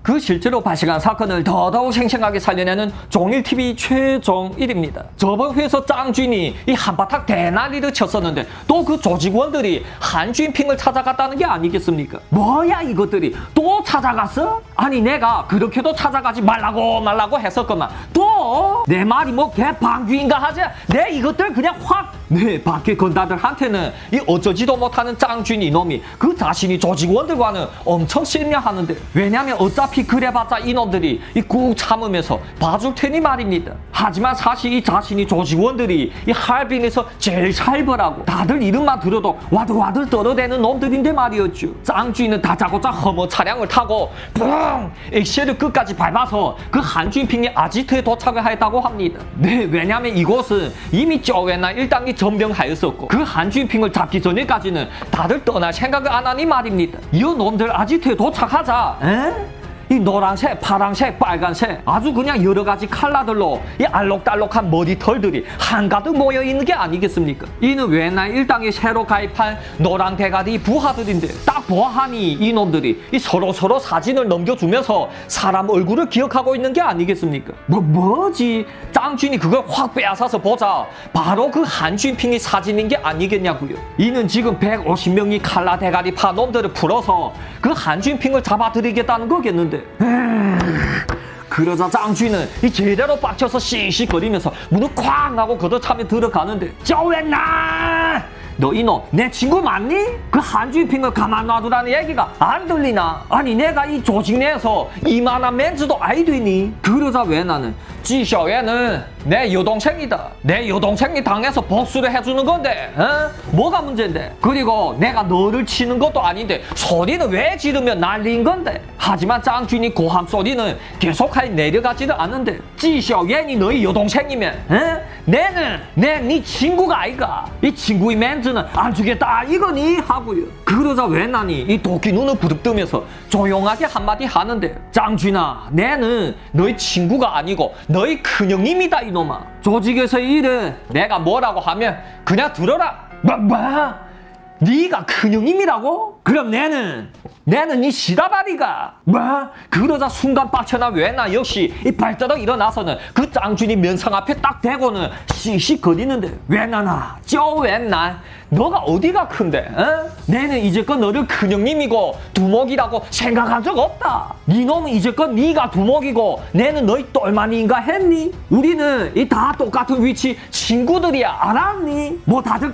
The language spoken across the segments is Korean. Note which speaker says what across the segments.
Speaker 1: 그 실제로 발생한 사건을 더더욱 생생하게 살려내는 종일TV 최종일입니다. 저번 회에서 짱준이 이 한바탕 대난리를 쳤었는데 또 그 조직원들이 한준핑을 찾아갔다는 게 아니겠습니까? 뭐야 이것들이 또 찾아갔어? 아니 내가 그렇게도 찾아가지 말라고 했었구만. 또 내 말이 뭐 개방귀인가 하지? 내 이것들 그냥 확 네 밖에 건다들한테는 이 어쩌지도 못하는 짱준이 놈이 그 자신이 조직원들과는 엄청 실명하는데 왜냐면 어차피 그래봤자 이놈들이 이 꾹 참으면서 봐줄 테니 말입니다. 하지만 사실 이 자신이 조직원들이 이 하얼빈에서 제일 살벌하고 다들 이름만 들어도 와들와들 떨어대는 놈들인데 말이었죠. 짱준이는 다짜고짜 허머 차량을 타고 뿡 액셀을 끝까지 밟아서 그 한준핑의 아지트에 도착을 했다고 합니다. 네 왜냐면 이곳은 이미 쪼웨나 1단계 전병하였었고 그 한준핑을 잡기 전에까지는 다들 떠날 생각을 안 하니 말입니다. 이 놈들 아지트에 도착하자 이 노란색, 파란색, 빨간색 아주 그냥 여러 가지 컬러들로 이 알록달록한 머리털들이 한가득 모여있는 게 아니겠습니까? 이는 왜나 일당에 새로 가입한 노랑 대가리 부하들인데 딱 보아하니 이놈들이 이 서로 사진을 넘겨주면서 사람 얼굴을 기억하고 있는 게 아니겠습니까? 뭐지? 짱준이 그걸 확 빼앗아서 보자 바로 그 한준핑이 사진인 게 아니겠냐고요. 이는 지금 150명이 칼라 대가리 파 놈들을 풀어서 그 한준핑을 잡아들이겠다는 거겠는데 그러자 짱쥐는 이 제대로 빡쳐서 씩씩거리면서 문을 쾅 하고 걷어차며 들어가는데 쪼웬나 너 이놈 내 친구 맞니? 그 한준핑을 가만 놔두라는 얘기가 안 들리나? 아니 내가 이 조직 내에서 이만한 멘즈도 아이 되니? 그러자 왜 나는 지셔얘는 내 여동생이다. 내 여동생이 당해서 복수를 해주는 건데 뭐가 문제인데? 그리고 내가 너를 치는 것도 아닌데 소리는 왜 지르면 난리인 건데? 하지만 짱준이 고함 소리는 계속하여 내려가지를 않는데 지셔얘니 너희 여동생이면 내는 네 친구가 아이가. 이 친구의 멘즈는 안 주겠다 이거니? 하고요. 그러자 왜 나니 이 도끼 눈을 부릅뜨면서 조용하게 한마디 하는데 짱준아 내는 너희 친구가 아니고 너희 큰형님이다 이놈아. 조직에서의 일은 내가 뭐라고 하면 그냥 들어라. 뭐? 네가 큰형님이라고? 그럼 내는 네 시다바리가 뭐? 그러자 순간 빡쳐난 왜나 역시 이 발자락 일어나서는 그 짱준이 면상 앞에 딱 대고는 씩씩거리는데 왜나나 쪼웬나 너가 어디가 큰데? 내는 이제껏 너를 큰형님이고 두목이라고 생각한 적 없다. 니놈은 이제껏 네가 두목이고 내는 너희 똘마니인가 했니? 우리는 이 다 똑같은 위치 친구들이야 알았니? 뭐 다들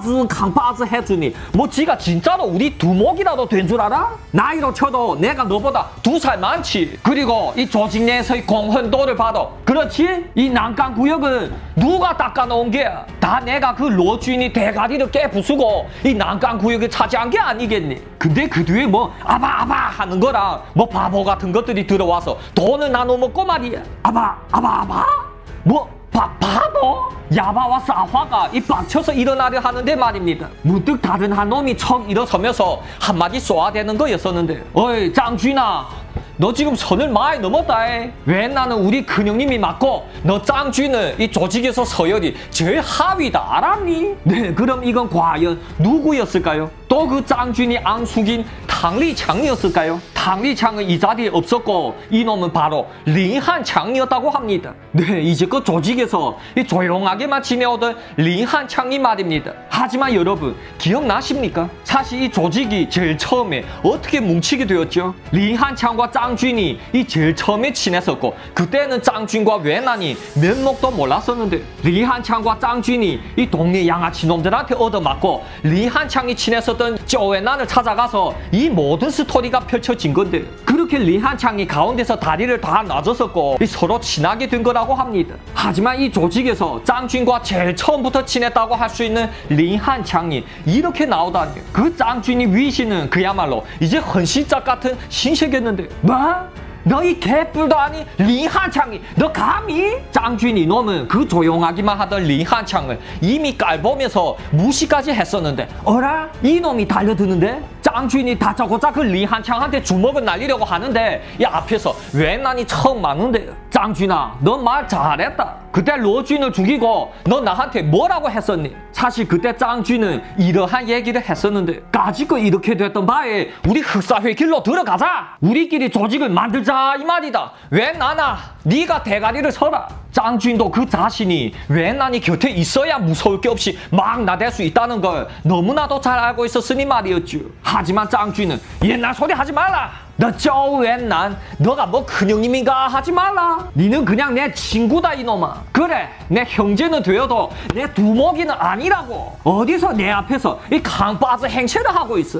Speaker 1: 강바즈 해주니 뭐 지가 진짜로 우리 두목이라도 된 줄 알아? 나이로 쳐도 내가 너보다 2살 많지. 그리고 이 조직 내에서의 공헌도를 봐도 그렇지? 이 난강구역은 누가 닦아놓은 게야? 다 내가 그 로주인이 대가리를 깨부수고 이 난강구역을 차지한 게 아니겠니? 근데 그 뒤에 뭐 아바 하는 거랑 뭐 바보 같은 것들이 들어와서 돈을 나눠 먹고 말이야. 아바? 뭐 바보? 야바와 사화가 이 빡쳐서 일어나려 하는데 말입니다. 문득 다른 한 놈이 척 일어서면서 한마디 쏘아대는 거였었는데 어이 짱쥐나 너 지금 선을 많이 넘었다. 왜 나는 우리 큰형님이 맞고 너 짱쥐는 이 조직에서 서열이 제일 하위다 알았니? 네 그럼 이건 과연 누구였을까요? 또 그 짱쥐니 앙숙인 탕리창이었을까요? 탕리창은 이 자리에 없었고 이놈은 바로 린한창이었다고 합니다. 네 이제껏 조직에서 이 조용하게만 지내오던 린한창이 말입니다. 하지만 여러분 기억나십니까? 사실 이 조직이 제일 처음에 어떻게 뭉치게 되었죠? 린한창과 짱준이 이 제일 처음에 친했었고 그때는 짱준과 왜난이 면목도 몰랐었는데 린한창과 짱준이 이 동네 양아치 놈들한테 얻어맞고 린한창이 친했었던 쪼웬난을 찾아가서 이 모든 스토리가 펼쳐진 건데 그렇게 린한창이 가운데서 다리를 다 놔줬었고 서로 친하게 된 거라고 합니다. 하지만 이 조직에서 짱준과 제일 처음부터 친했다고 할 수 있는 린한창이 이렇게 나오다니 그 짱준이 위신은 그야말로 이제 헌신짝 같은 신세계였는데 뭐? 너희 개뿔도 아니 린한창이 너 감히? 짱준이 놈은 그 조용하기만 하던 린한창을 이미 깔보면서 무시까지 했었는데 어라? 이놈이 달려드는데? 짱준이 다짜고짜 그 린한창한테 주먹을 날리려고 하는데 이 앞에서 왜난이 처음 맞는데 짱쥐나, 너 말 잘했다. 그때 로쥐를 죽이고 너 나한테 뭐라고 했었니? 사실 그때 짱쥐는 이러한 얘기를 했었는데 까짓거 이렇게 됐던 바에 우리 흑사회 길로 들어가자. 우리끼리 조직을 만들자 이 말이다. 왜 나나? 네가 대가리를 서라. 짱쥐도 그 자신이 왜 난이 곁에 있어야 무서울 게 없이 막 나댈 수 있다는 걸 너무나도 잘 알고 있었으니 말이었죠. 하지만 짱쥐는 옛날 소리 하지 말라. 너 쪼웬난 너가 뭐 큰형님인가 하지 말라. 니는 그냥 내 친구다 이놈아. 그래 내 형제는 되어도 내 두목이는 아니라고. 어디서 내 앞에서 이 강빠져 행세를 하고 있어.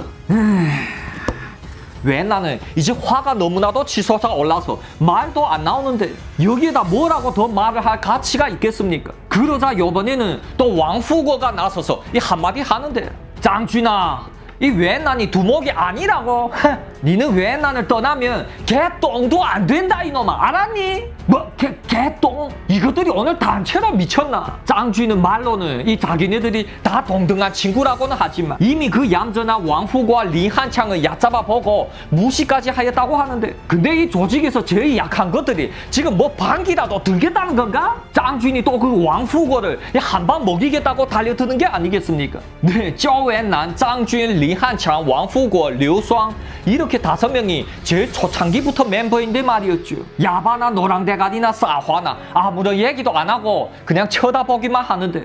Speaker 1: 왜 나는 이제 화가 너무나도 치솟아 올라서 말도 안 나오는데 여기에다 뭐라고 더 말을 할 가치가 있겠습니까? 그러자 요번에는 또 왕후거가 나서서 이 한마디 하는데 짱쥐나 이 웬난이 두목이 아니라고. 니는 웬난을 떠나면 개똥도 안 된다 이놈아. 알았니? 뭐 개똥? 이것들이 오늘 단체로 미쳤나? 짱쥐는 말로는 이 자기네들이 다 동등한 친구라고는 하지만 이미 그 얌전한 왕후과 리한창을 얕잡아보고 무시까지 하였다고 하는데 근데 이 조직에서 제일 약한 것들이 지금 뭐 반기라도 들겠다는 건가? 짱쥐니 또 그 왕후거를 한방 먹이겠다고 달려드는 게 아니겠습니까? 네, 쪼웬난, 짱쥐, 리한창, 왕후거, 류수왕 이렇게 5명이 제일 초창기부터 멤버인데 말이었죠. 야바나 노랑대가리나 싸화나 아무런 얘기도 안 하고 그냥 쳐다보기만 하는데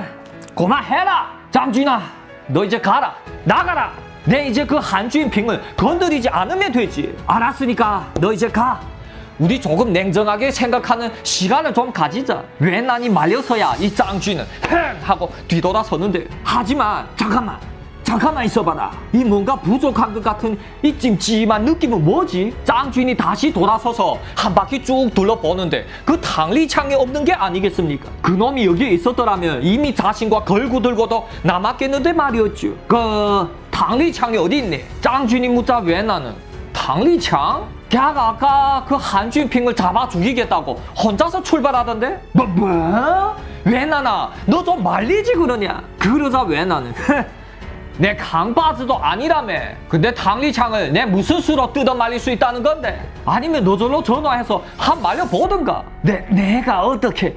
Speaker 1: 그만해라. 짱쥐나 너 이제 가라. 나가라. 내 이제 그 한주인핑을 건드리지 않으면 되지. 알았으니까 너 이제 가. 우리 조금 냉정하게 생각하는 시간을 좀 가지자. 왜 난이 말려서야 이 짱쥐는 흥 하고 뒤돌아서는데 하지만 잠깐만 있어봐라. 이 뭔가 부족한 것 같은 이 찜찜한 느낌은 뭐지? 짱쥐인이 다시 돌아서서 한 바퀴 쭉 둘러보는데 그 탕리창이 없는 게 아니겠습니까? 그놈이 여기에 있었더라면 이미 자신과 걸고 들고도 남았겠는데 말이었죠. 그 탕리창이 어디 있니? 짱쥐인이 묻자 왜 나는 탕리창? 걔가 아까 그 한주인핑을 잡아 죽이겠다고 혼자서 출발하던데? 뭐? 왜 나나? 너 좀 말리지 그러냐? 그러자 왜 나는 내 강바즈도 아니라며. 근데 탕리창을 내 무슨 수로 뜯어 말릴 수 있다는 건데? 아니면 너절로 전화해서 한 말려보든가. 내가 어떻게...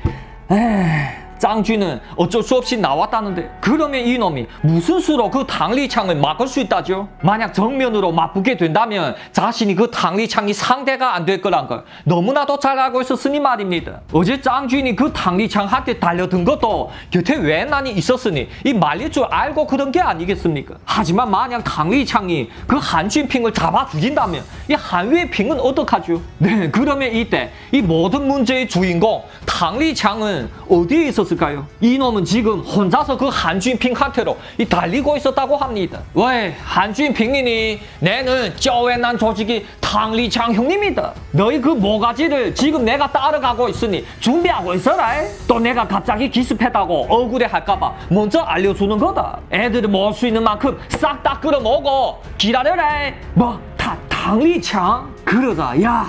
Speaker 1: 짱쥐는 어쩔 수 없이 나왔다는데 그러면 이놈이 무슨 수로 그 탕리창을 막을 수 있다죠? 만약 정면으로 맞붙게 된다면 자신이 그 탕리창이 상대가 안 될 거란 걸 너무나도 잘 알고 있었으니 말입니다. 어제 짱쥐인이 그 탕리창한테 달려든 것도 곁에 웬난이 있었으니 이 말릴 줄 알고 그런 게 아니겠습니까? 하지만 만약 탕리창이 그 한주인핑을 잡아 죽인다면 이 한유인핑은 어떡하죠? 네, 그러면 이때 이 모든 문제의 주인공 탕리창은 어디에 있었을까요? 이놈은 지금 혼자서 그 한주인핑한테로 달리고 있었다고 합니다. 왜 한주인핑이니? 내는 쪼웬난 조직이 탕리창 형님이다. 너희 그 모가지를 지금 내가 따라가고 있으니 준비하고 있어라. 또 내가 갑자기 기습했다고 억울해 할까봐 먼저 알려주는 거다. 애들을 모을 수 있는 만큼 싹 다 끌어모으고 기다려라. 뭐 탕리창? 그러자 야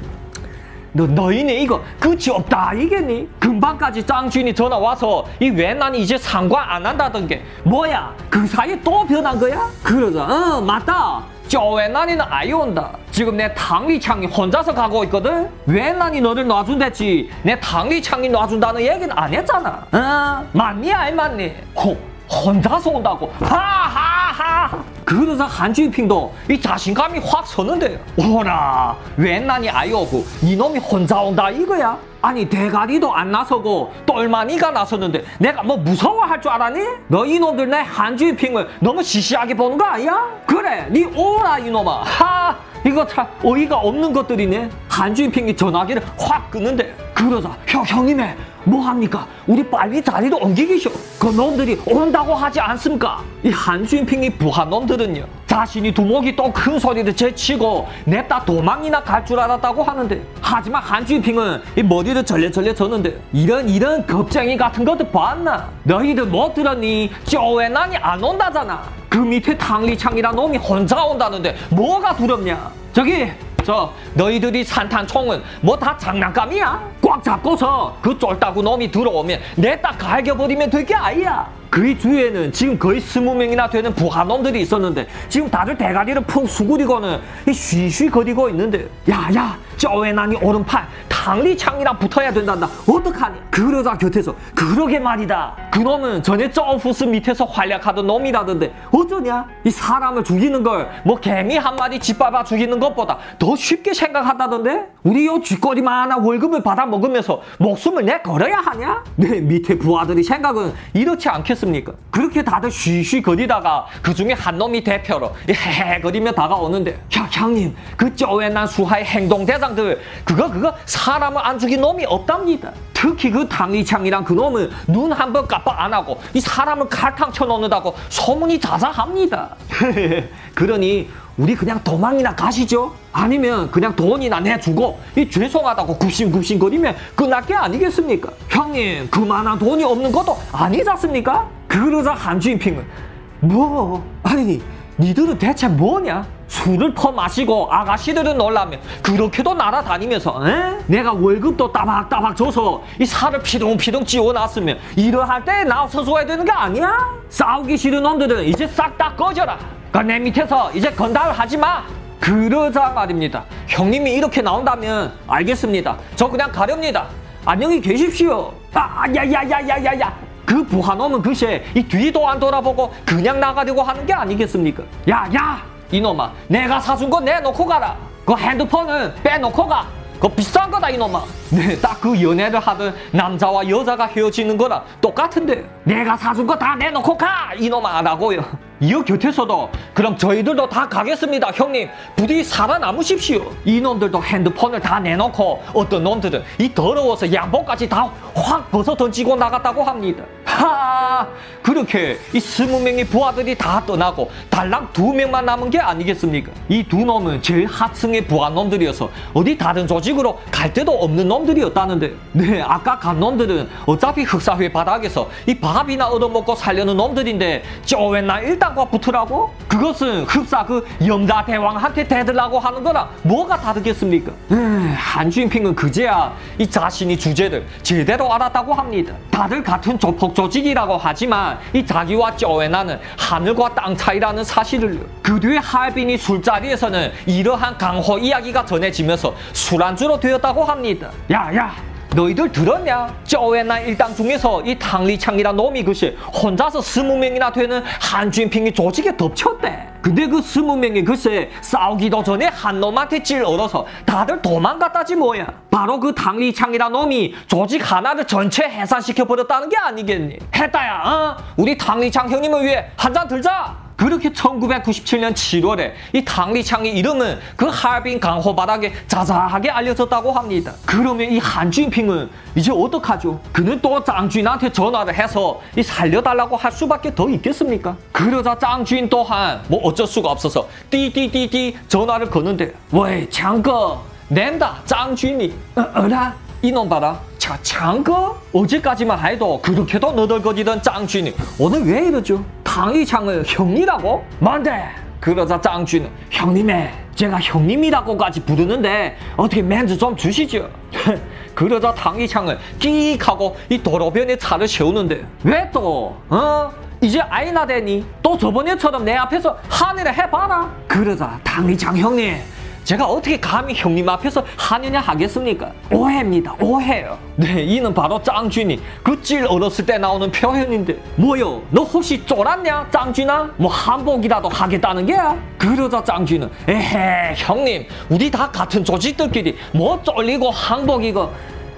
Speaker 1: 너희네 이거 끝이 없다 이겠니? 금방까지 짱쥐인이 전화 와서 이 웬난이 이제 상관 안 한다던 게 뭐야? 그 사이에 또 변한 거야? 그러자 맞다. 쪼웬난이는 아예 온다. 지금 내 탕리창이 혼자서 가고 있거든? 웬난이 너를 놔준댔지 내 탕리창이 놔준다는 얘기는 안 했잖아. 맞니 안 맞니? 혼자서 온다고 하하하. 그러자 한주인핑도 이 자신감이 확 서는데요. 오라 웬난이 아예 오고 이놈이 혼자 온다 이거야? 아니 대가리도 안 나서고 똘마니가 나섰는데 내가 뭐 무서워할 줄 알았니? 너 이놈들 내 한주인핑을 너무 시시하게 보는 거 아니야? 그래 니 오라 이놈아. 하 이거 참 어이가 없는 것들이네. 한주인핑이 전화기를 확 끄는데 그러자 형님의 뭐합니까? 우리 빨리 자리로 옮기기쇼. 그 놈들이 온다고 하지 않습니까? 이 한주인핑이 부한 놈들은요 자신이 두목이 또 큰 소리를 제치고 냅다 도망이나 갈 줄 알았다고 하는데 하지만 한주인핑은 이 머리를 절레절레 저는데 이런 겁쟁이 같은 것들 봤나? 너희들 못 들었니? 쪼웬난이 안 온다잖아. 그 밑에 탕리창이란 놈이 혼자 온다는데 뭐가 두렵냐? 너희들이 산탄총은 뭐 다 장난감이야? 꽉 잡고서 그 쫄따구 놈이 들어오면 내 딱 갈겨버리면 될 게 아니야. 그 주위에는 지금 거의 20명이나 되는 부하놈들이 있었는데 지금 다들 대가리를 푹 수그리고는 쉬쉬 거리고 있는데 야 쪼웬난이 오른팔 당리창이랑 붙어야 된단다. 어떡하냐? 그러자 곁에서 그러게 말이다. 그놈은 전에 점프스 밑에서 활약하던 놈이라던데 어쩌냐? 이 사람을 죽이는 걸 뭐 개미 한 마리 짓밟아 죽이는 것보다 더 쉽게 생각한다던데? 우리 요 쥐꼬리만한 월급을 받아 먹으면서 목숨을 내 걸어야 하냐? 네, 밑에 부하들이 생각은 이렇지 않겠습니까? 그렇게 다들 쉬쉬 거리다가 그 중에 한 놈이 대표로 헤헤거리며 다가오는데 형님, 그 쪼외난 수하의 행동대장들 그거 사람을 안 죽인 놈이 없답니다. 특히 그 당리창이랑 그 놈은 눈 한 번 깜빡 안 하고 이 사람을 칼탕 쳐놓는다고 소문이 자자합니다. 그러니 우리 그냥 도망이나 가시죠. 아니면 그냥 돈이나 내주고 이 죄송하다고 굽신굽신거리면 끝날 게 아니겠습니까? 형님, 그만한 돈이 없는 것도 아니지 않습니까? 그러자 한주인핑은 아니 니들은 대체 뭐냐? 술을 퍼마시고 아가씨들은 놀라면 그렇게도 날아다니면서 내가 월급도 따박따박 줘서 이 살을 피둥피둥 찌워놨으면 이러할 때 나서줘야 되는 게 아니야? 싸우기 싫은 놈들은 이제 싹 다 꺼져라. 내 밑에서 이제 건달을 하지 마. 그러자 말입니다. 형님이 이렇게 나온다면 알겠습니다. 저 그냥 가렵니다. 안녕히 계십시오. 야야야야야야야. 그 부하놈은 글쎄 이 뒤도 안 돌아보고 그냥 나가려고 하는 게 아니겠습니까? 야야, 이놈아, 내가 사준 거 내놓고 가라. 그 핸드폰은 빼놓고 가. 그거 비싼 거다 이놈아. 네, 딱 그 연애를 하던 남자와 여자가 헤어지는 거랑 똑같은데 내가 사준 거 다 내놓고 가 이놈아 라고요. 이어 곁에서도 그럼 저희들도 다 가겠습니다 형님, 부디 살아남으십시오. 이놈들도 핸드폰을 다 내놓고 어떤 놈들은 이 더러워서 양복까지 다 확 벗어 던지고 나갔다고 합니다. 그렇게 이 20명의 부하들이 다 떠나고 달랑 2명만 남은 게 아니겠습니까? 이 두 놈은 제일 하층의 부하놈들이어서 어디 다른 조직으로 갈 데도 없는 놈들이었다는데 네, 아까 간 놈들은 어차피 흑사회 바닥에서 이 밥이나 얻어먹고 살려는 놈들인데 쪼웬나 일당과 붙으라고? 그것은 흡사 그 염라대왕한테 대들라고 하는 거랑 뭐가 다르겠습니까? 한주인핑은 그제야 이 자신이 주제를 제대로 알았다고 합니다. 다들 같은 조폭 조직이라고 하지만 이 자기와 쪼웨나는 하늘과 땅 차이라는 사실을요. 그 뒤에 하얼빈이 술자리에서는 이러한 강호 이야기가 전해지면서 술안주로 되었다고 합니다. 야야, 너희들 들었냐? 쪼웨나 일당 중에서 이 당리창이란 놈이 글쎄 혼자서 20명이나 되는 한주인핑이 조직에 덮쳤대. 근데 그 20명이 글쎄 싸우기도 전에 한 놈한테 찔 얻어서 다들 도망갔다지 뭐야. 바로 그 당리창이란 놈이 조직 하나를 전체 해산시켜버렸다는 게 아니겠니? 했다야, 우리 당리창 형님을 위해 한잔 들자. 그렇게 1997년 7월에 이 당리창의 이름은 그 하얼빈 강호 바닥에 자자하게 알려졌다고 합니다. 그러면 이 한주인핑은 이제 어떡하죠? 그는 또 짱주인한테 전화를 해서 이 살려달라고 할 수밖에 더 있겠습니까? 그러자 짱주인 또한 뭐 어쩔 수가 없어서 띠띠띠띠 전화를 거는데 왜 장거 낸다 짱주인이 어라? 이놈 봐라. 장거? 어제까지만 해도 그렇게도 너덜거리던 짱주인이 오늘 왜 이러죠? 당리창을 형이라고? 뭔데? 그러자 짱주인은 형님의 제가 형님이라고까지 부르는데 어떻게 멘트 좀 주시죠? 그러자 당리창을 끼익 하고 이 도로변에 차를 세우는데 왜 또? 이제 아이나 되니? 또 저번에처럼 내 앞에서 한이라 해봐라. 그러자 당리창 형님, 제가 어떻게 감히 형님 앞에서 하느냐 하겠습니까? 오해입니다. 오해요. 네, 이는 바로 짱쥐니 그 찔 어렸을 때 나오는 표현인데 뭐요? 너 혹시 쫄았냐? 짱쥐나? 뭐 한복이라도 하겠다는 게야? 그러자 짱쥐는 에헤 형님, 우리 다 같은 조직들끼리 뭐 쫄리고 한복이고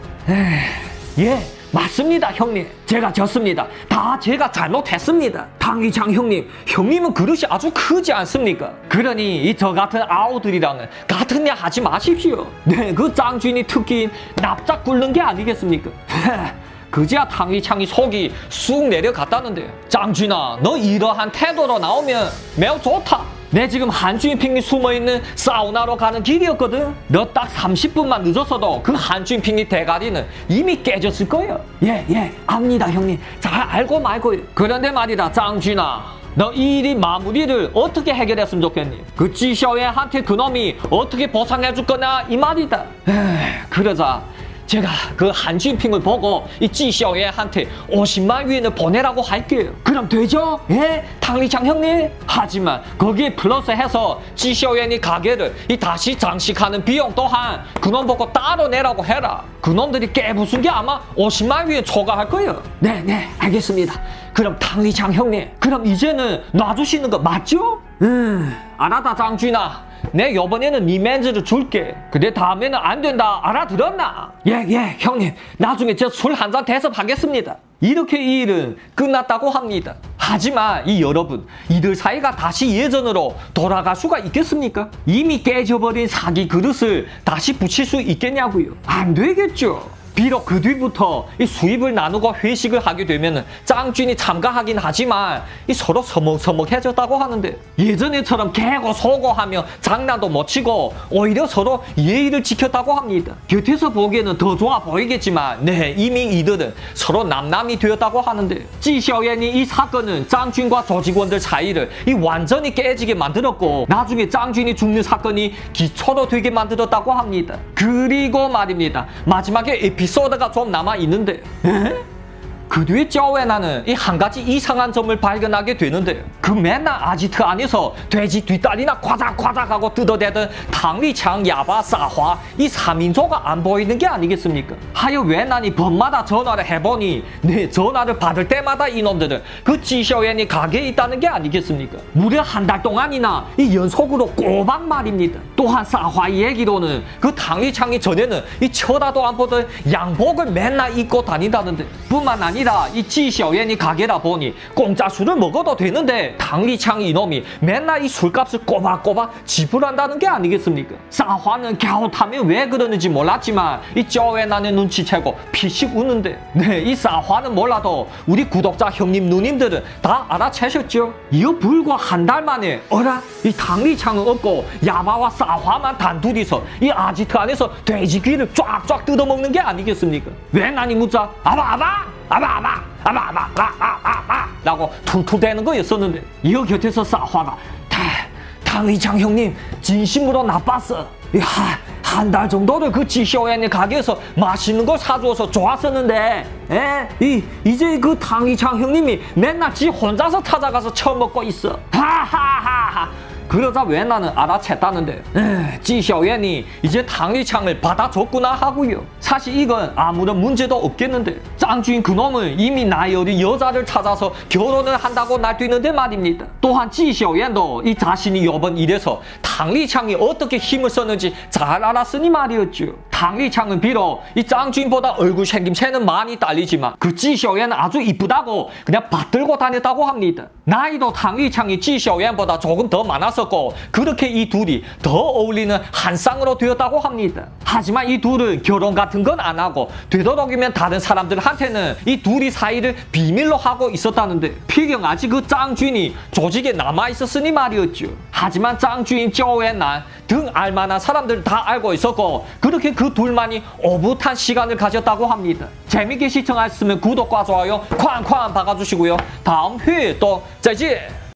Speaker 1: 예, 맞습니다 형님. 제가 졌습니다. 다 제가 잘못했습니다. 당리창 형님, 형님은 그릇이 아주 크지 않습니까? 그러니 이 저 같은 아우들이랑은 같은 일 하지 마십시오. 네, 그 짱쥐니 특기인 납작 꿇는 게 아니겠습니까? 그제야 당리창이 속이 쑥 내려갔다는데 짱쥐나, 너 이러한 태도로 나오면 매우 좋다. 내 지금 한주인핑이 숨어있는 사우나로 가는 길이었거든. 너 딱 30분만 늦었어도 그 한주인핑이 대가리는 이미 깨졌을 거야. 예, 압니다 형님. 잘 알고 말고요. 그런데 말이다 짱쥐나, 너 이 일이 마무리를 어떻게 해결했으면 좋겠니? 그 찌셔웨한테 그놈이 어떻게 보상해줄 거냐 이 말이다. 그러자 제가 그 한진핑을 보고 이 찌셔엔한테 50만 위엔을 보내라고 할게요. 그럼 되죠? 예? 탕리창 형님? 하지만 거기에 플러스해서 찌셔엔이 가게를 다시 장식하는 비용 또한 그놈 보고 따로 내라고 해라. 그놈들이 깨부순 게 아마 50만 위엔 초과할 거예요. 네네 알겠습니다. 그럼 탕리창 형님, 그럼 이제는 놔주시는 거 맞죠? 알았다 장준아. 내 요번에는 네 멘즈를 줄게. 근데 다음에는 안 된다. 알아들었나? 예, 형님. 나중에 저 술 한 잔 대접하겠습니다. 이렇게 이 일은 끝났다고 합니다. 하지만 이 여러분, 이들 사이가 다시 예전으로 돌아갈 수가 있겠습니까? 이미 깨져버린 사기 그릇을 다시 붙일 수 있겠냐고요? 안 되겠죠. 비록 그 뒤부터 이 수입을 나누고 회식을 하게 되면 짱준이 참가하긴 하지만 서로 서먹서먹해졌다고 하는데 예전에처럼 개고 소고 하며 장난도 못 치고 오히려 서로 예의를 지켰다고 합니다. 곁에서 보기에는 더 좋아 보이겠지만 네, 이미 이들은 서로 남남이 되었다고 하는데 찌셔엔이 이 사건은 짱준과 조직원들 사이를 완전히 깨지게 만들었고 나중에 짱준이 죽는 사건이 기초로 되게 만들었다고 합니다. 그리고 말입니다. 마지막에 에피소드가 좀 남아있는데 그 뒤에 쩌웨나는 한 가지 이상한 점을 발견하게 되는데 그 맨날 아지트 안에서 돼지 뒷다리나 과작과작하고 뜯어대던 탕리창, 야바, 싸화 이 3인조가 안 보이는 게 아니겠습니까? 하여 웨난이 밤마다 전화를 해보니 네 전화를 받을 때마다 이놈들은 그 찌셔엔이 가게에 있다는 게 아니겠습니까? 무려 한 달 동안이나 연속으로 꼬박 말입니다. 또한 싸화의 얘기로는 그 탕리창이 전에는 쳐다도 안 보던 양복을 맨날 입고 다닌다는데 뿐만 아니라 이 찌셔엔이 가게라 보니 공짜 술을 먹어도 되는데 탕리창 이놈이 맨날 이 술값을 꼬박꼬박 지불한다는 게 아니겠습니까? 싸화는 갸웃하면 왜 그러는지 몰랐지만 이 쩌웨나는 눈치채고 피식 웃는데 네, 이 싸화는 몰라도 우리 구독자 형님 누님들은 다 알아채셨죠? 이어 불과 한 달 만에 어라? 이 탕리창은 없고 야바와 싸화만 단둘이서 이 아지트 안에서 돼지귀를 쫙쫙 뜯어먹는 게 아니겠습니까? 왜 난이 묻자 아바 라고 툴툴대는 거였었는데 이어 곁에서 싸화가 탕리창 형님 진심으로 나빴어. 한 달 정도를 그 찌쇼엔의 가게에서 맛있는 걸 사주어서 좋았었는데 이제 그 탕리창 형님이 맨날 지 혼자서 찾아가서 처먹고 있어. 하하하하. 그러자 웨나는 알아챘다는데 찌셔엔이 이제 탕리창을 받아줬구나 하고요. 사실 이건 아무런 문제도 없겠는데 짱주인 그놈은 이미 나이 어린 여자를 찾아서 결혼을 한다고 날뛰는데 말입니다. 또한 찌셔엔도 이 자신이 이번 일에서 탕리창이 어떻게 힘을 썼는지 잘 알았으니 말이었죠. 탕리창은 비록 이 짱주인보다 얼굴 생김새는 많이 딸리지만 그 찌셔엔은 아주 이쁘다고 그냥 받들고 다녔다고 합니다. 나이도 탕리창이 찌셔엔보다 조금 더 많았어 그렇게 이 둘이 더 어울리는 한 쌍으로 되었다고 합니다. 하지만 이 둘은 결혼 같은 건 안 하고 되도록이면 다른 사람들한테는 이 둘이 사이를 비밀로 하고 있었다는데 필경아직 그 짱주인이 조직에 남아있었으니 말이었죠. 하지만 짱주인 쩌웨난 등 알만한 사람들 다 알고 있었고 그렇게 그 둘만이 오붓한 시간을 가졌다고 합니다. 재밌게 시청하셨으면 구독과 좋아요 쾅쾅 박아주시고요. 다음 회에 또 짜지!